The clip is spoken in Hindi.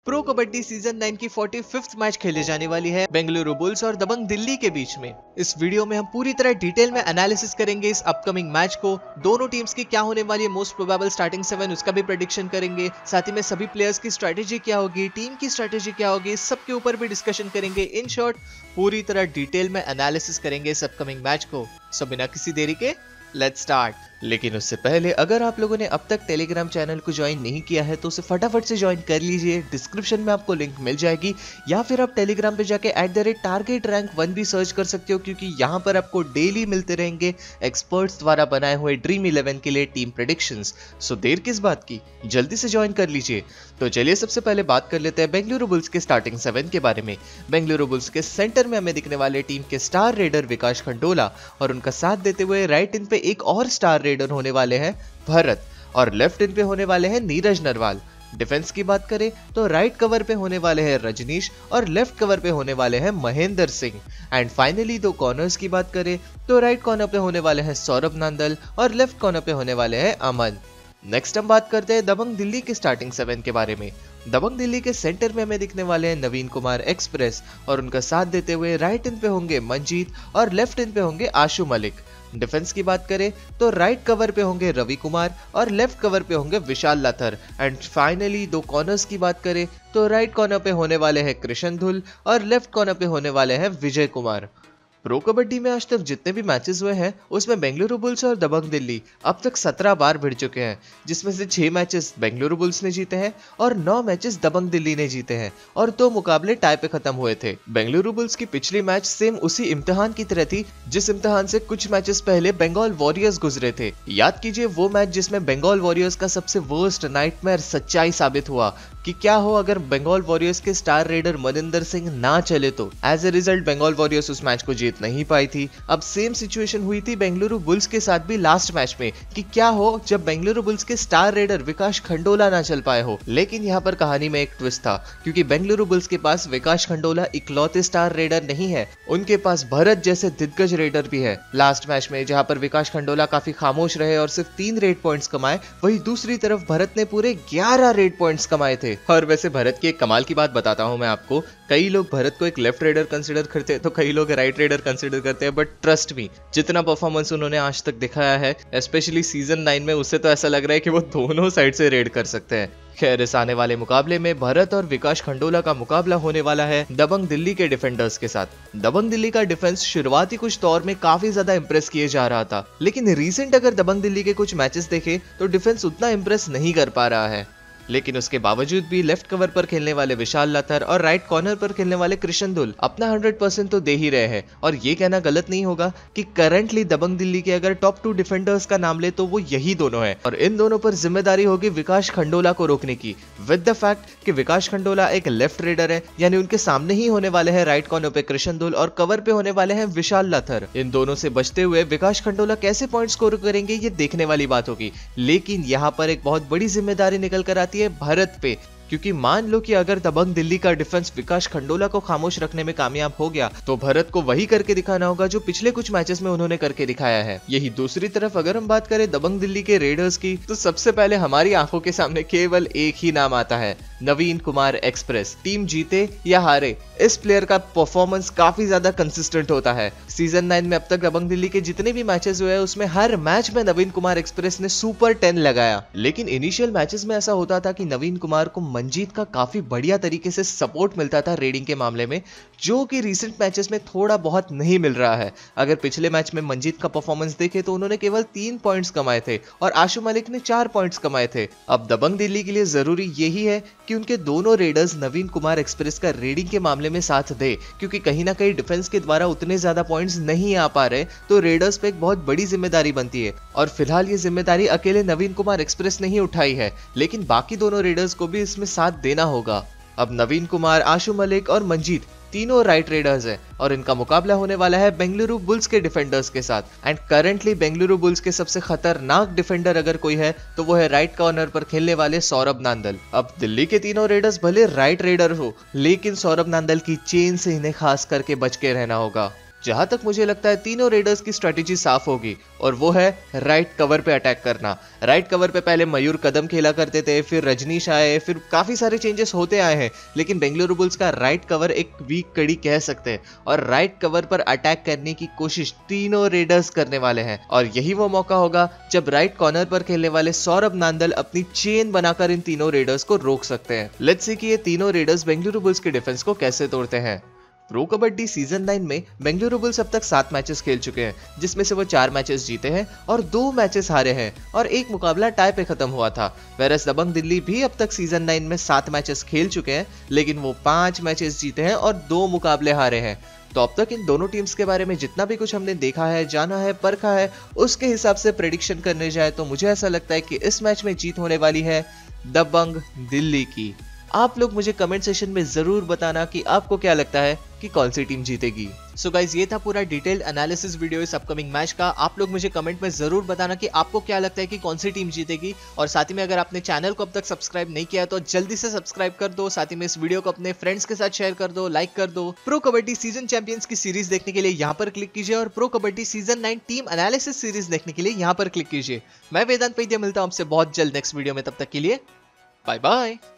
प्रो कबड्डी सीजन 9 की 45th मैच खेले जाने वाली है बेंगलुरु बुल्स और दबंग दिल्ली के बीच में। इस वीडियो में हम पूरी तरह डिटेल में एनालिसिस करेंगे इस अपकमिंग मैच को। दोनों टीम्स की क्या होने वाली है मोस्ट प्रोबेबल स्टार्टिंग 7 उसका भी प्रेडिक्शन करेंगे। साथ ही में सभी प्लेयर्स की स्ट्रेटेजी क्या होगी, टीम की स्ट्रेटेजी क्या होगी, इस सब के ऊपर भी डिस्कशन करेंगे। इन शॉर्ट पूरी तरह डिटेल में एनालिसिस करेंगे इस अपकमिंग मैच को। सो बिना किसी देरी के लेट्स स्टार्ट। लेकिन उससे पहले अगर आप लोगों ने अब तक टेलीग्राम चैनल को ज्वाइन नहीं किया है तो उसे फटाफट से ज्वाइन कर लीजिए। डिस्क्रिप्शन में आपको लिंक मिल जाएगी, या फिर आप टेलीग्राम पे जाके @target rank 1 भी सर्च कर सकते हो, क्योंकि यहाँ पर आपको डेली मिलते रहेंगे एक्सपर्ट्स द्वारा बनाए हुए ड्रीम 11 के लिए टीम प्रेडिक्शंस। सो देर किस बात की, जल्दी से ज्वाइन कर लीजिए। तो चलिए सबसे पहले बात कर लेते हैं बेंगलुरु बुल्स के स्टार्टिंग 7 के बारे में। बेंगलुरु बुल्स के सेंटर में हमें दिखने वाले टीम के स्टार रेडर विकास खंडोला, और उनका साथ देते हुए राइट इन पे एक और स्टार रेडर होने वाले हैं भरत, और लेफ्ट इन पे होने वाले हैं नीरज नरवाल। डिफेंस की बात करें तो राइट कवर पे होने वाले हैं रजनीश, और लेफ्ट कवर पे होने वाले हैं महेंद्र सिंह। एंड फाइनली दो कॉर्नर्स की बात करें तो राइट कॉर्नर पे होने वाले हैं सौरभ नांदल, और लेफ्ट कॉर्नर पे होने वाले हैं अमन। नेक्स्ट हम बात करते हैं दबंग दिल्ली के स्टार्टिंग 7 के बारे में। दबंग दिल्ली के सेंटर में हमें दिखने वाले हैं नवीन कुमार एक्सप्रेस, और उनका साथ देते हुए राइट इन पे होंगे मंजीत, और लेफ्ट इन पे होंगे आशु मलिक। डिफेंस की बात करें तो राइट कवर पे होंगे रवि कुमार, और लेफ्ट कवर पे होंगे विशाल लाथर। एंड फाइनली दो कॉर्नर्स की बात करें तो राइट कॉर्नर पे होने वाले हैं कृष्ण धुल, और लेफ्ट कॉर्नर पे होने वाले हैं विजय कुमार। प्रो कबड्डी में आज तक जितने भी मैचेस हुए हैं उसमें बेंगलुरु बुल्स और दबंग दिल्ली अब तक 17 बार भिड़ चुके हैं, जिसमें से 6 मैचेस बेंगलुरु बुल्स ने जीते हैं और 9 मैचेस दबंग दिल्ली ने जीते हैं, और 2 मुकाबले टाई पे खत्म हुए थे। बेंगलुरु बुल्स की पिछली मैच सेम उसी इम्तिहान की तरह थी जिस इम्तिहान से कुछ मैचेस पहले बंगाल वॉरियर्स गुजरे थे। याद कीजिए वो मैच जिसमें बंगाल वॉरियर्स का सबसे वर्स्ट नाइटमेयर सच्चाई साबित हुआ कि क्या हो अगर बंगाल वॉरियर्स के स्टार रेडर मनिंदर सिंह ना चले तो। As a result Bengal Warriors उस मैच को जीत नहीं पाई थी। अब सेम सिचुएशन हुई थी बेंगलुरु बुल्स के साथ भी लास्ट मैच में कि क्या हो जब बेंगलुरु बुल्स के स्टार रेडर विकास खंडोला ना चल पाए हो। लेकिन यहाँ पर कहानी में एक ट्विस्ट था, क्योंकि बेंगलुरु बुल्स के पास विकास खंडोला इकलौते स्टार रेडर नहीं है, उनके पास भरत जैसे दिग्गज रेडर भी है। लास्ट मैच में जहाँ पर विकास खंडोला काफी खामोश रहे और सिर्फ 3 रेड पॉइंट्स कमाए, वही दूसरी तरफ भरत ने पूरे 11 रेड पॉइंट्स कमाए थे। और वैसे भरत की एक कमाल की बात बताता हूँ मैं आपको, कई लोग भरत को एक लेफ्ट रेडर कंसिडर करते हैं तो कई लोग राइट रेडर कंसिडर करते हैं, बट ट्रस्ट मी जितना परफॉर्मेंस उन्होंने आज तक दिखाया है स्पेशली सीजन 9 में, उससे तो ऐसा लग रहा है कि वो दोनों साइड से रेड कर सकते हैं। खैर इस आने वाले मुकाबले में भरत और विकास खंडोला का मुकाबला होने वाला है दबंग दिल्ली के डिफेंडर्स के साथ। दबंग दिल्ली का डिफेंस शुरुआती कुछ दौर में काफी ज्यादा इंप्रेस किए जा रहा था, लेकिन रिसेंट अगर दबंग दिल्ली के कुछ मैचेस देखे तो डिफेंस उतना इंप्रेस नहीं कर पा रहा है। लेकिन उसके बावजूद भी लेफ्ट कवर पर खेलने वाले विशाल लाथर और राइट कॉर्नर पर खेलने वाले कृष्ण धुल अपना 100% तो दे ही रहे हैं। और ये कहना गलत नहीं होगा कि करंटली दबंग दिल्ली के अगर टॉप 2 डिफेंडर्स का नाम ले तो वो यही दोनों हैं, और इन दोनों पर जिम्मेदारी होगी विकास खंडोला को रोकने की। विद द फैक्ट कि विकास खंडोला एक लेफ्ट रेडर है, यानी उनके सामने ही होने वाले हैं राइट कॉर्नर पे कृष्ण धुल और कवर पे होने वाले हैं विशाल लाथर। इन दोनों से बचते हुए विकास खंडोला कैसे पॉइंट स्कोर करेंगे ये देखने वाली बात होगी। लेकिन यहाँ पर एक बहुत बड़ी जिम्मेदारी निकल कर आती है भरत पे, क्योंकि मान लो कि अगर दबंग दिल्ली का डिफेंस विकास खंडोला को खामोश रखने में कामयाब हो गया तो भरत को वही करके दिखाना होगा जो पिछले कुछ मैचेस में उन्होंने करके दिखाया है। यही दूसरी तरफ अगर हम बात करें दबंग दिल्ली के रेडर्स की, तो सबसे पहले हमारी आंखों के सामने केवल एक ही नाम आता है, नवीन कुमार एक्सप्रेस। टीम जीते या हारे इस प्लेयर का परफॉर्मेंस काफी ज्यादा कंसिस्टेंट होता है। सीजन 9 में अब तक दबंग दिल्ली के जितने भी मैचेस हुए हैं उसमें हर मैच में नवीन कुमार एक्सप्रेस ने सुपर 10 लगाया। लेकिन इनिशियल मैचेस में ऐसा होता था कि नवीन कुमार को मंजीत का काफी बढ़िया तरीके से सपोर्ट मिलता था रेडिंग के मामले में, जो कि रिसेंट मैचेस में थोड़ा बहुत नहीं मिल रहा है। अगर पिछले मैच में मंजीत का परफॉर्मेंस देखे तो उन्होंने केवल 3 पॉइंट्स कमाए थे और आशु मलिक ने 4 पॉइंट्स कमाए थे। अब दबंग दिल्ली के लिए जरूरी यही है कि उनके दोनों रेडर्स नवीन कुमार एक्सप्रेस का रेडिंग के मामले में साथ दे, क्योंकि कहीं ना कहीं डिफेंस के द्वारा उतने ज्यादा पॉइंट्स नहीं आ पा रहे, तो रेडर्स पे एक बहुत बड़ी जिम्मेदारी बनती है। और फिलहाल ये जिम्मेदारी अकेले नवीन कुमार एक्सप्रेस ने ही उठाई है, लेकिन बाकी दोनों रेडर्स को भी इसमें साथ देना होगा। अब नवीन कुमार, आशु मलिक और मंजीत तीनों राइट रेडर्स हैं, और इनका मुकाबला होने वाला है बेंगलुरु बुल्स के डिफेंडर्स के साथ। एंड करंटली बेंगलुरु बुल्स के सबसे खतरनाक डिफेंडर अगर कोई है तो वो है राइट कॉर्नर पर खेलने वाले सौरभ नांदल। अब दिल्ली के तीनों रेडर्स भले राइट रेडर हो, लेकिन सौरभ नांदल की चेन से इन्हें खास करके बच के रहना होगा। जहां तक मुझे लगता है तीनों रेडर्स की स्ट्रेटेजी साफ होगी और वो है राइट कवर पे अटैक करना। राइट कवर पे पहले मयूर कदम खेला करते थे, फिर रजनीश आए, फिर काफी सारे चेंजेस होते आए हैं, लेकिन बेंगलुरु बुल्स का राइट कवर एक वीक कड़ी कह सकते हैं और राइट कवर पर अटैक करने की कोशिश तीनों रेडर्स करने वाले हैं। और यही वो मौका होगा जब राइट कॉर्नर पर खेलने वाले सौरभ नांदल अपनी चेन बनाकर इन तीनों रेडर्स को रोक सकते हैं। लेट्स सी कि ये तीनों रेडर्स बेंगलुरु बुल्स के डिफेंस को कैसे तोड़ते हैं। प्रो कबड्डी सीजन 9 में बेंगलुरु बुल्स अब तक 7 मैचेस खेल चुके हैं, जिसमें से वो 4 मैचेस जीते हैं और 2 मैचेस हारे हैं और एक मुकाबला टाई पे खत्म हुआ था। वेरस दबंग दिल्ली भी अब तक सीजन 9 में 7 मैचेस खेल चुके हैं, लेकिन वो 5 मैचेस जीते हैं और 2 मुकाबले हारे हैं। तो अब तक इन दोनों टीम्स के बारे में जितना भी कुछ हमने देखा है, जाना है, परखा है, उसके हिसाब से प्रेडिक्शन करने जाए तो मुझे ऐसा लगता है कि इस मैच में जीत होने वाली है दबंग दिल्ली की। आप लोग मुझे कमेंट सेशन में जरूर बताना कि आपको क्या लगता है कि कौन सी टीम जीतेगी। सो गाइज, ये था पूरा डिटेल्ड एनालिसिस वीडियो इस अपकमिंग मैच का। आप लोग मुझे कमेंट में जरूर बताना कि आपको क्या लगता है कि कौन सी टीम जीतेगी। और साथ ही में अगर आपने चैनल को अब तक सब्सक्राइब नहीं किया तो जल्दी से सब्सक्राइब कर दो। साथ ही में इस वीडियो को अपने फ्रेंड्स के साथ शेयर कर दो, लाइक कर दो। प्रो कबड्डी सीजन चैंपियंस की सीरीज देखने के लिए यहाँ पर क्लिक कीजिए और Pro Kabaddi season 9 team analysis series देखने के लिए यहाँ पर क्लिक कीजिए। मैं वेदांत वैद्य मिलता हूँ आपसे बहुत जल्द नेक्स्ट वीडियो में, तब तक के लिए बाय बाय।